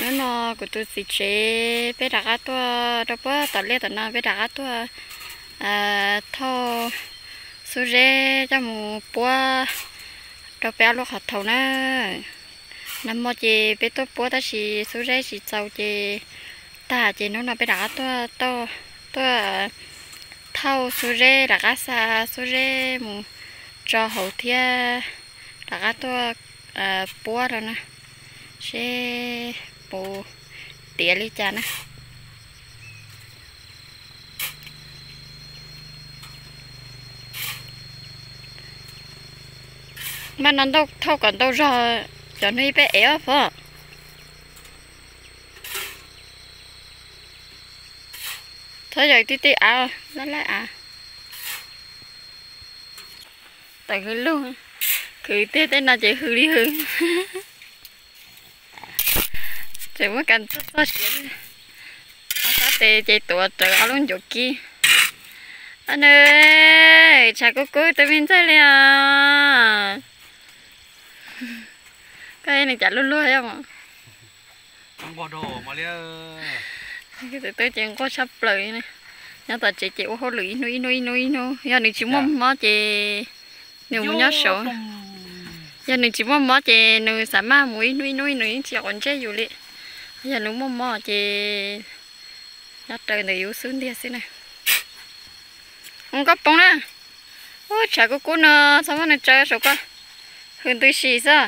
nó của tôi xịt chế bé đặt tôi đâu có tận lên tận nó bé đặt tôi thô số rễ cho một bữa đâu bé lúc học thầu nữa nằm mò chị bé tôi bữa ta chỉ số rễ chỉ giàu chị ta chị nó bé đặt tôi thâu số rễ đặt xa số rễ một cho hậu thiên đặt tôi bữa rồi nè sẽ bộ tía đi cha nè mà nó đâu thâu còn đâu rồi cho nó bé éo phải thôi rồi tí tí à lấy à tại cái luôn cứ thế thế nào chị hư đi hư chị mới cần cho chị sao thì chị tuổi trời áo luôn chỗ kia anh ơi chả có cưới tới bên chơi liền cái này chả luôn luôn hay không không có đồ mà liền cái từ từ chị có sắp lời này nhớ tao chị chịu hô lưỡi nuôi giờ này chỉ mong mó chị nếu muốn nhớ số giờ này chỉ mong mó chị nuôi sản ma muối nuôi chị còn chơi dù lệ giờ nếu mong mó chị nhớ trời này yếu sướng đi xin này không có bông nè ôi chả có cún nữa sao mà này chơi số quá hơn tôi xì sao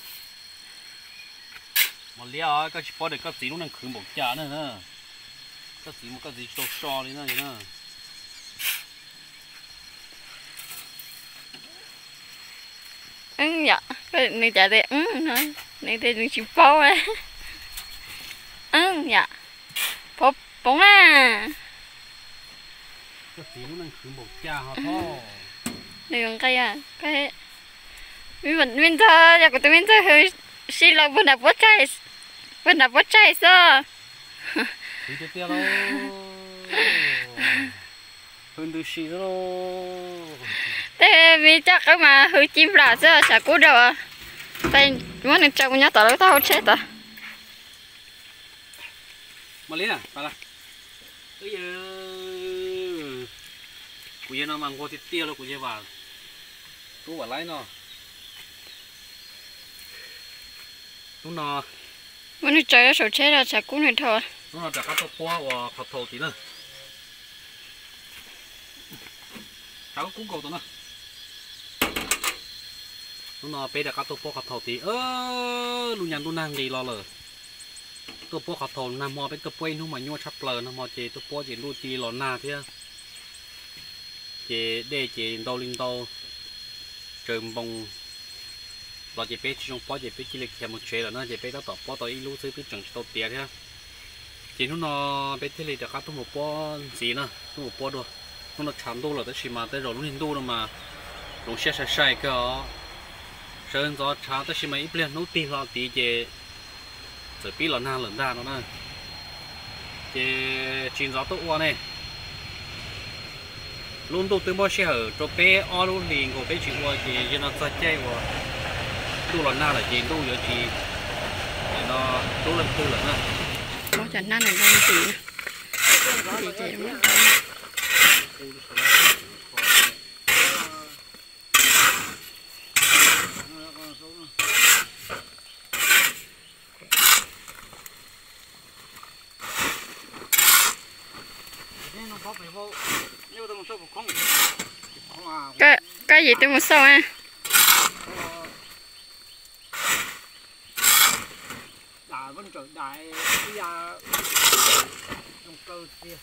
mà liền cái chỉ bỏ được cái gì nó đang khử một chả nữa nè cái gì so đi nữa vậy nè dạ cái này chả thế này thì đừng chịu bao ấy dạ bông bông à cái gì nó đang khử một chả hả thôi này bằng cây à cái mình thơ giờ của tụi mình thơ hơi xí lâu bên đạp bớt trái sao đi tiếp theo đâu hơn đôi xí đâu thế mình chắc cái mà hơi chim là sao chả cố đâu à tay muốn được trồng nhá tao tao chết à mà lấy à phải là bây giờ của nó mang qua tiếp theo đâu của giờ vào tú vào lấy nó lúc nào muốn được chơi sầu chết là chả cố này thôi nó là các tàu và khẩu thầu tí nữa cháu cũng cầu tao nữa nó bé đã các tàu khẩu thầu tí luôn nhàn luôn năng gì lo lờ tàu khẩu thầu nằm mò bên tàu quay nó mà nhua chắp lờ nó mò chế tàu chế luôn chi lò na thế chế để chế đầu linh đầu trơm bông là chế bé trong phó chế bé chỉ lịch một chế là nó chế bé đó tàu phó tàu ít xíu cứ chừng tàu tiền thế chỉ nó bé thế này đã các tàu một phó gì nữa tàu một phó đâu nó chạm đô là tới mà tới rồi lúc hình đô mà lúc xe sai cái đó sơn gió cháo tới mà ít liền nấu tì lo tí chế rồi biết là na lớn ra nó nè chế chín gió tốt qua này luôn tôi từ bao xe ở cho bé o luôn liền của bé chịu qua thì nó ra chơi qua tu là na là gì tu giờ thì nó tu lên tu là na có chả na này đang gì chơi đúng không cái gì tôi muốn sao à đại vẫn trở đại bây giờ trong cơ kia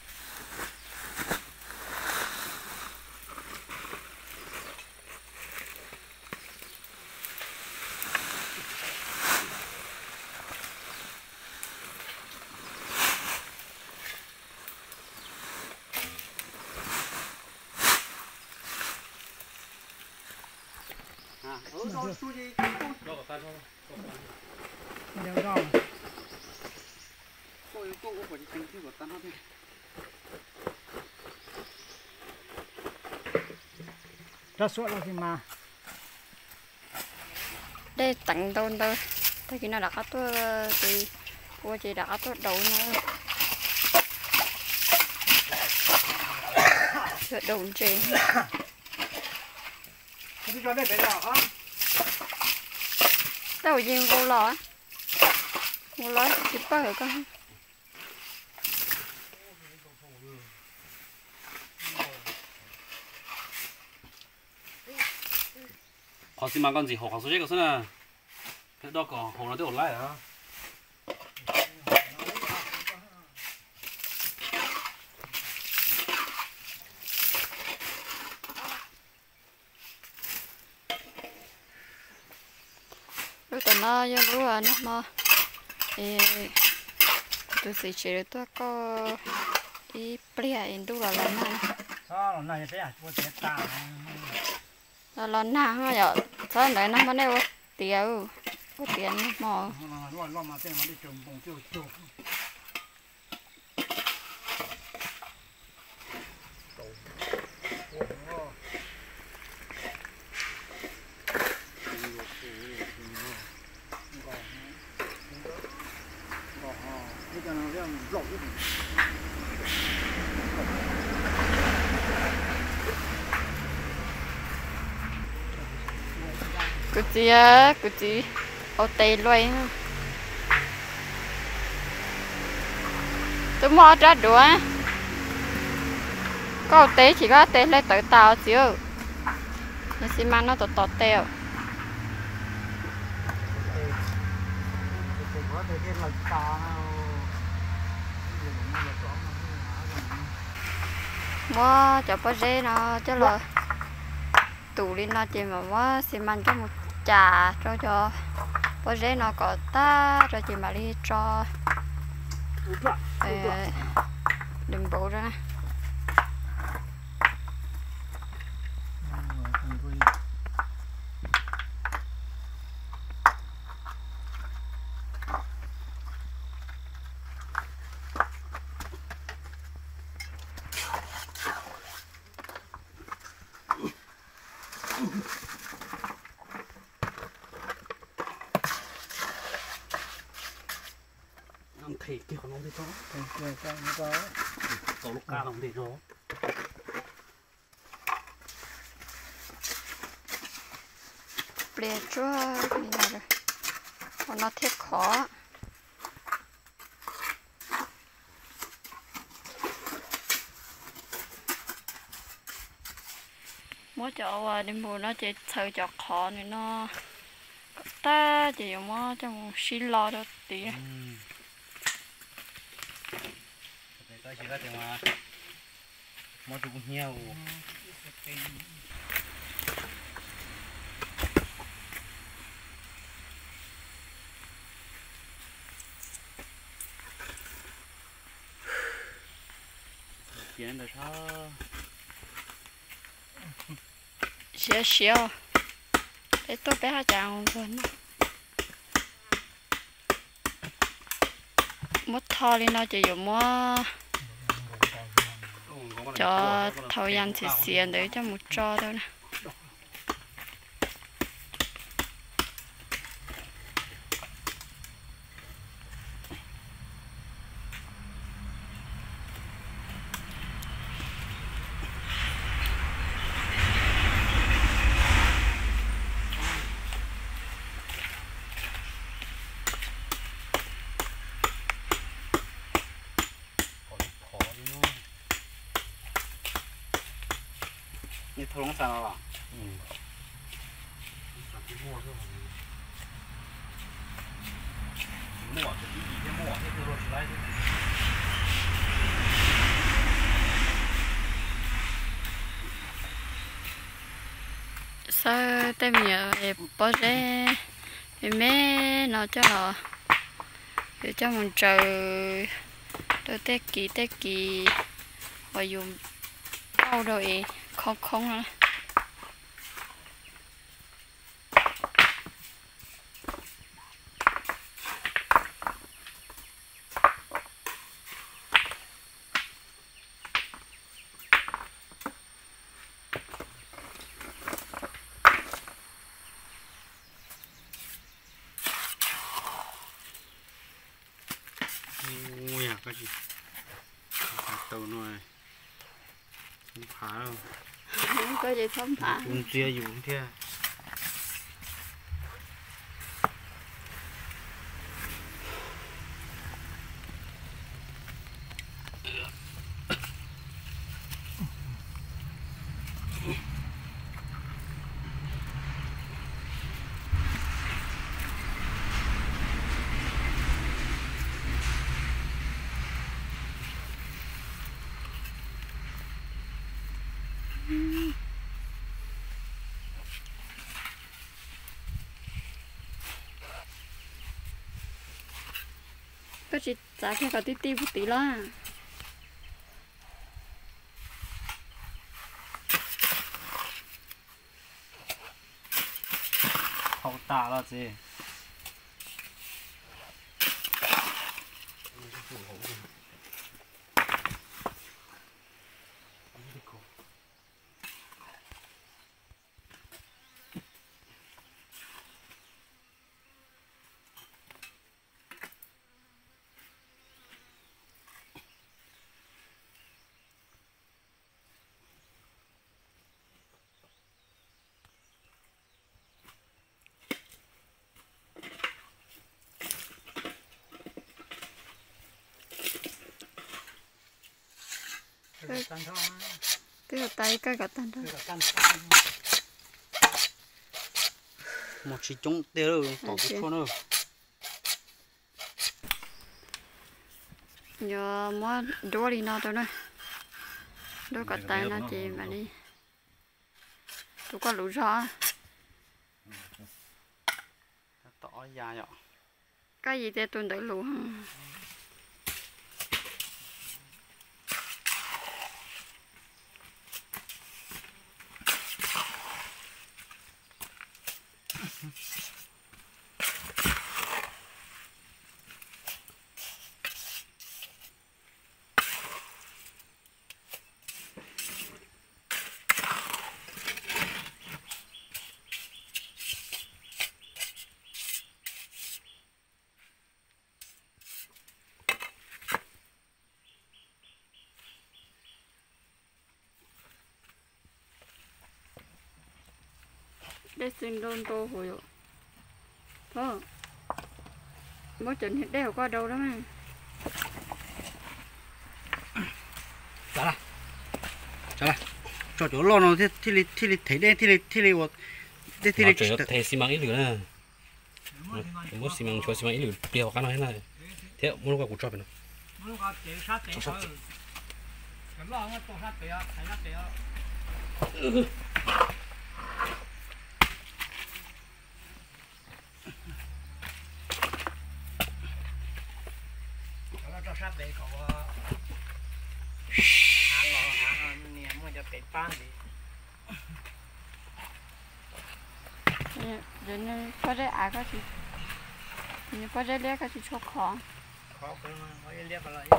ra suốt là gì mà đây tặng tôn tôi thấy khi nào đặt tôi thì bùa chỉ đã tốt đầu nữa tốt đầu chị đi cho đây phải đỏ đâu riêng cô lò chỉ bao rồi con họ xin mang con gì họ số chết cái này cái đó còn họ nó tới lại hả lúc tao nó vô lúa nó mà tôi sẽ chỉ tôi có đi bia in đủ là lần này sao này thế à tôi sẽ tả là lần nào hả giờ sao đấy nó mà nêu tiền có tiền mà lo mà tên mà đi trồng bông tiêu tiêu cái gì ô tê luôn tôi mua ra đũa có ô tê chỉ có tê lấy tự tàu chứ nhưng xi măng nó tọt teo mua cho bao dê nó chứ là tủ lên nó chỉ mà mua xi măng cho một trà cho bao dê nó có ta rồi chỉ mà đi cho đừng bộ ra thì cái con nó đi thôi có tổ lúc ca không đi thôi bè chúa như nào rồi còn nó thiết khó mỗi chỗ đi mua nó chỉ chơi cho khó nên nó ta chỉ dùng nó trong xí lo đó tí tôi chỉ là tiếng mà mua cũng nhiều tiền được sao xíu để tôi bé chàng luôn mất thò lên nó chỉ dùng mua cho thầu yan thì xiên để cho một trò thôi nè 你头龙山了吧？末是第一天末，这就是说来 sao tới giờ bỏ ra mẹ nó cho họ để cho mình trời tôi tết kỳ họ dùng bao rồi không hả có gì tàu nuôi không phá đâu không có gì không phá cũng chia dùng thế có chỉ trả cái cái tí một tí lo hậu tạ là gì tan thong tức là tay cái tan thôi tan thong một chỉ trống tiêu rồi tỏ cái con rồi giờ mua đua đi nào thôi nè đua cả tay nó chỉ mà đi tôi có lũ gió tỏ dài ạ cái gì thì tôi đợi lũ để xin đôn tô hồi rồi thôi mỗi trận hết đeo qua đâu đó mà trả lại cho chỗ lo nó thì thấy đây thì what thì thấy xi măng ít lửa nè muốn xi măng cho xi măng ít lửa bèo cái này này thế muốn qua cụ cho bên nó muốn có chế sát chế thôi cái lo nó tổ sát chế á thấy sát chế á cho sát chế cậu hàng nè mua cho cái pan đi rồi nên có cái ai có gì nhưng có cái lẽ có gì cho khó khó cái mà có liếc vào lại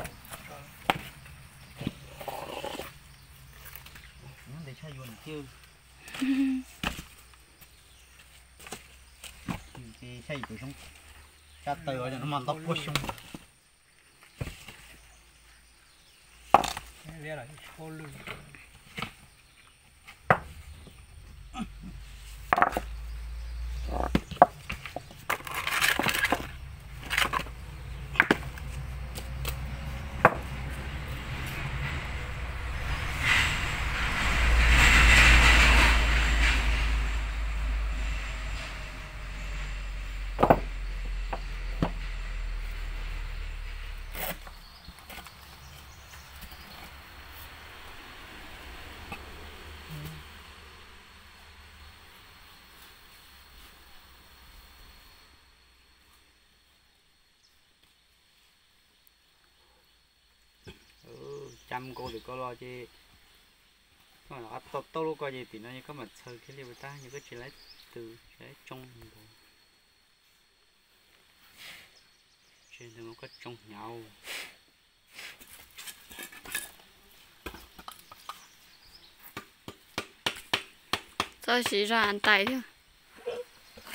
nó để cho yuan tiêu thì xây từ trong cắt từ rồi nó mòn tóc quất xong liếc lại khô luôn chăm cô được có lo chứ mà nó tao lúc coi gì thì nó như có mặt sờ cái liều ta như cái chỉ lấy từ cái trong bộ trên nó có trong nhau sao chỉ ra ăn tay thôi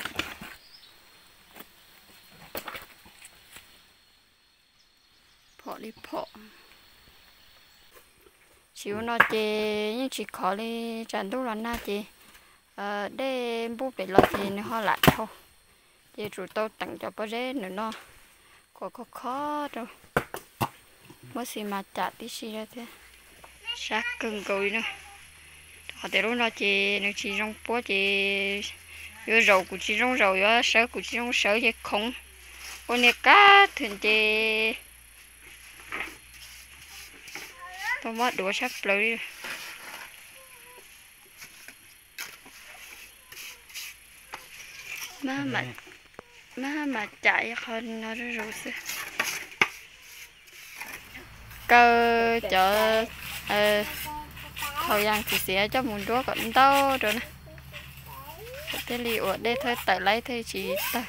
phó đi phọ chiếu nó chê nhưng chỉ khó đi chẳng đủ là na chê để bố bị lo thì nó họ lại thôi chê chủ tao tặng cho bố rễ nữa nó có khó đâu mới xì mà chả tí xì ra thế sát cưng cùi nữa họ để lúc nó chê nó chỉ trong bố chê vừa rầu của chỉ trong rầu vừa sớ của chỉ trong sớ chê không ôn này cá thường chê tôi mất đũa sắp lưỡi mà chạy hơn nó rồi xưa cơ chợ thời gian thì sẽ cho một đứa còn đâu rồi nè thế liệu ở đây thôi tại lấy thôi chỉ ta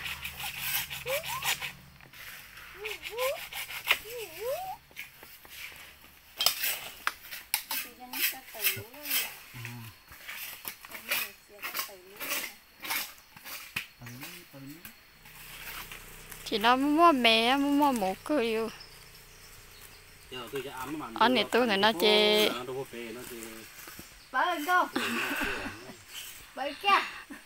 chỉ nó mua mẹ mua một cười anh này tôi này nó chê bơi go bơi kia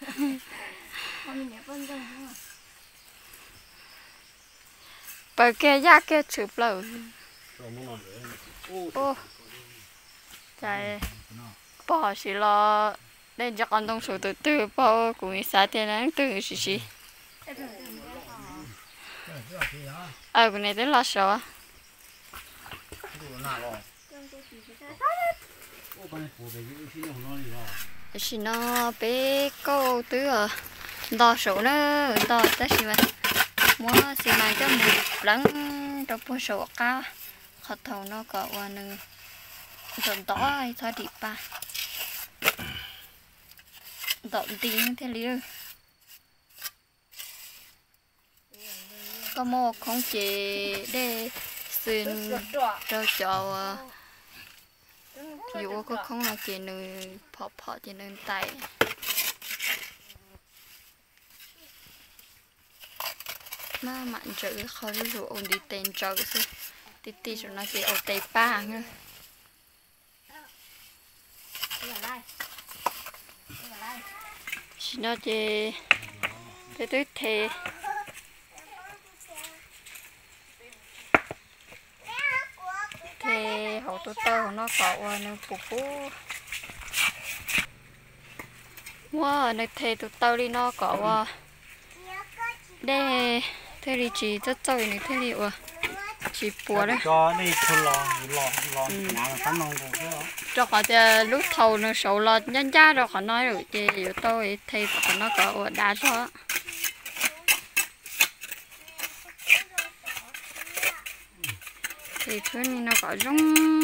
bơi kia giá kia chụp lâu ô chạy bỏ xí lo đây cho con đông số từ bao cũng xả tiền ăn từ xí cái này đến là sao xí nó bé câu từ đo số nữa đo tới xí mà mua xí mà cho một lăng trong bộ số cao họ thầu nó có qua nương trộn tỏ hay thôi đi ba độn tiếng thế liu có một không chỉ để xin cho dù có không là chỉ nơi phọ chỉ nơi tay mà mặn chữ khó rủ ổn đi tên chữ tí cho nó chỉ ở tay ba nữa nó chỉ tới thế thế hậu tôi tao nó cọ nó phù wow nó thế tôi tao đi nó cọ đây thế thì chỉ rất tao này thế thì chỉ bùa đấy cho đi thôn lò nhà là tắm nông của cho họจะlúc thầu nó sầu lo nhân gia rồi họ nói rồi chị yếu tôi thấy họ nó có đá cho thì thứ này nó có rong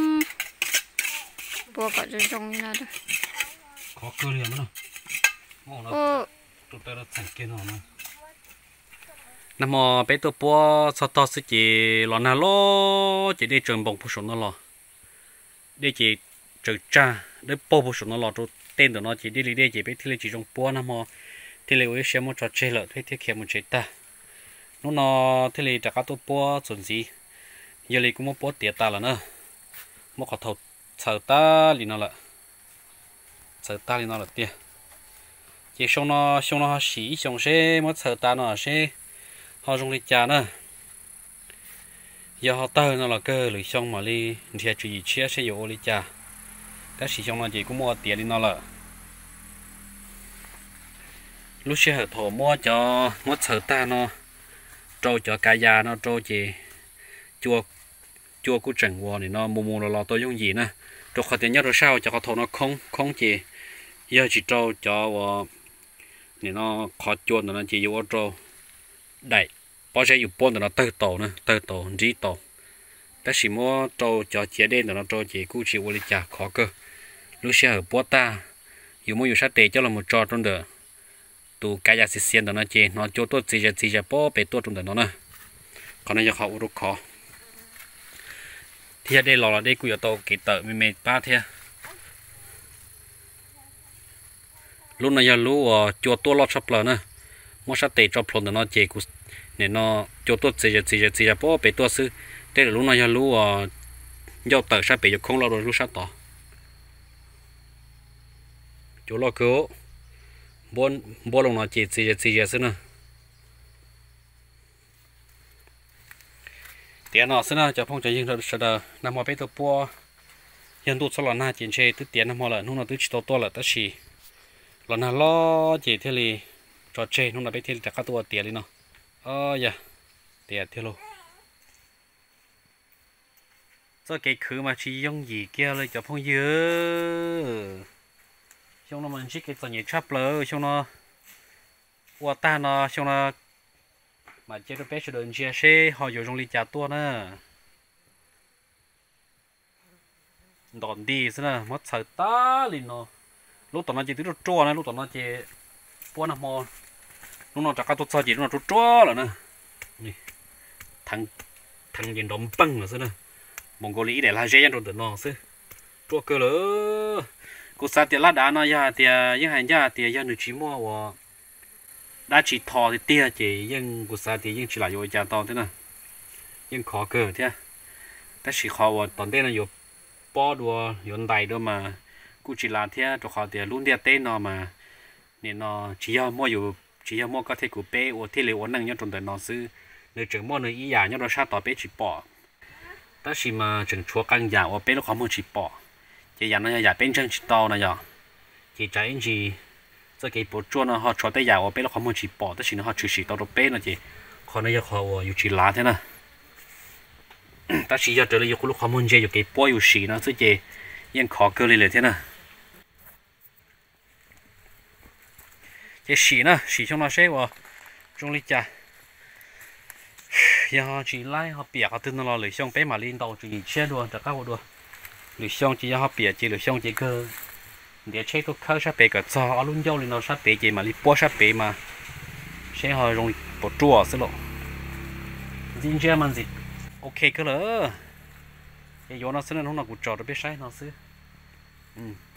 bùa có rong như nào đó có cơ liền mà nó tụi ta đã thành kia nó mà nằm mò bé tôi bùa sau đó sẽ chỉ lò nào lo chỉ đi trường bông phụ sủng nó lò để chỉ trừ cha để bông phụ sủng nó lò cho tên của nó chỉ đi đi chỉ bé thì chỉ trong bùa nằm mò thì lấy cái xem một trò chơi lợ thế thì một chơi ta nó thì lấy tất cả tôi bùa chuẩn gì giờ lấy cũng một bùa tiệt ta là nữa một cái thầu sợ ta liền nó là sợ ta liền nó là tiệt chỉ xong nó xí xong xe mất sợ ta nó xe họ dùng đi chả nữa giờ họ tơ nó là cơ lưỡi xong mà đi thì chỉ chia sẽ dụ đi chả cái xí xong nó chỉ cũng mua tiền đi nó là lúc xe hợp thổ mua cho mất sợ ta nó trâu cho cá già nó trâu chỉ chua của trần vò này nó mù nó lo tôi dùng gì nè trâu khỏi tiền nhất rồi sao cho họ thổ nó không chỉ giờ chỉ trâu cho này nó khó chuồn nó chỉ vô trâu đại bao giờ dùng bồn nó tơ tổ gì tổ cái gì mua trâu cho chế đen nó trâu chỉ cú chỉ vô đi chả khó cơ lúc xe ở bó ta dùng mua dùng sát tệ cho là một trò trong đó tụ cái giá xiên đó nó chỉ nó cho tôi chỉ bó bể tôi trong đó nó nè còn nó họ rất khó thì đây là đây cũng có tàu kỹ tợ mình ba thế lúc này giờ lúc cho tôi lót sắp lờ nè mua sát tệ cho plon nó chỉ cũng nên nó cho tôi chỉ bó bể tôi sư thế là lúc nào lúc do tờ sao bị không lo rồi lúc sao tỏ chỗ lo cứu bốn lòng nó chỉ xin nè tiền nó xin nè cho phong trào dân rồi sẽ đờ nằm ở bên tàu po dân tụ sau là na chiến chế tức tiền nằm họ là lúc nào tức chỉ to là tất chỉ là na lo chỉ thế li trò chơi lúc nào bên thế cácตัวtiền đi nó dạ tiền thế luôn cho cái khứ mà chỉ dùng gì kiaเลยcho phong dơ trong nó mình chỉ cái tờ nhảy chắp lỡ trong nó qua ta nó trong nó mà chế độ bé cho đơn chia sẻ họ dùng trong ly trà tua nữa đòn đi thế nào mất sợ ta liền nó lúc tao nó chỉ tụi trôi này lúc tao nó chỉ buôn nó mò lúc nó chắc cái tụi sao chỉ lúc nó trôi là nè thằng gì đom băng rồi thế nào Mongolia để là dễ rồi tụi nó xứ trôi cơ lỡ cô sa tiền lá đá nó ya tiền những hành gia tiền ya nửa chỉ mua và đã chỉ thò thì tiền chỉ nhưng cô sa tiền nhưng chỉ là vô gia to thế nào nhưng khó cơ thế ta chỉ khó và tận đây là vô bỏ đùa vô đầy đó mà cô chỉ là thế cho họ tiền luôn tiền tên nó mà nên nó chỉ ya mua có thể của bé và thế liệu năng nhau trong đời nó xứ nếu chừng mua nơi ý giả nhau đó sát tỏ bé chỉ bỏ ta chỉ mà chừng chúa căng giả và bé nó không muốn chỉ bỏ chỉ giả nó giả bên trong chỉ to này giờ chỉ trái gì cái bộ chuột nó họ cho tới giả và bé nó không muốn chỉ bỏ ta chỉ nó họ chỉ to đồ bé nó chỉ còn này giờ họ yêu chỉ lá thế nào ta chỉ giờ trở lại yêu lúc không muốn chơi cái bộ yêu chỉ nó chứ chỉ yên khó cơ lên thế nào cái chỉ nữa chỉ trong nó sẽ vào trong lịch trả giờ chỉ lại họ bịa họ tin nó lười xong bé mà lên đầu chỉ xe đua tất cả đua lười xong chỉ họ bịa chỉ lười xong chỉ cơ để chế tôi khơi sát bể cả cho luôn dâu lên nó sát bể chỉ mà đi bó sát bể mà sẽ hơi容易bỏ chua xí lộ chính chưa mà gì ok cơ lỡ cái gió nó xí nên không nào cũng trò được biết sai nó xí